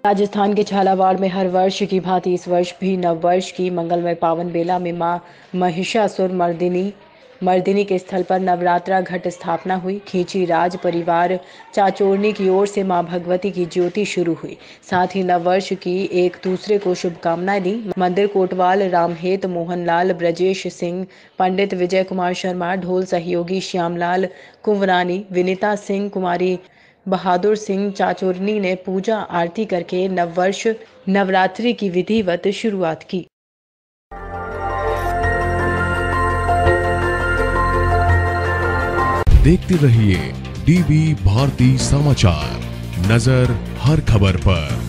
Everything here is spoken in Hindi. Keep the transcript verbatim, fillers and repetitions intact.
राजस्थान के झालावाड़ में हर वर्ष की भांति इस वर्ष भी नववर्ष की मंगलमय पावन बेला में मां महिषासुर मर्दिनी मर्दिनी के स्थल पर नवरात्रा घट स्थापना हुई। खींची राज परिवार चाचोरनी की ओर से मां भगवती की ज्योति शुरू हुई। साथ ही नववर्ष की एक दूसरे को शुभकामनाएं दी। मंदिर कोटवाल रामहेत मोहनलाल ब्रजेश सिंह पंडित विजय कुमार शर्मा ढोल सहयोगी श्यामलाल कुंवरानी विनीता सिंह कुमारी बहादुर सिंह चाचोरनी ने पूजा आरती करके नववर्ष नवरात्रि की विधिवत शुरुआत की। देखते रहिए डीवी भारती समाचार, नजर हर खबर पर।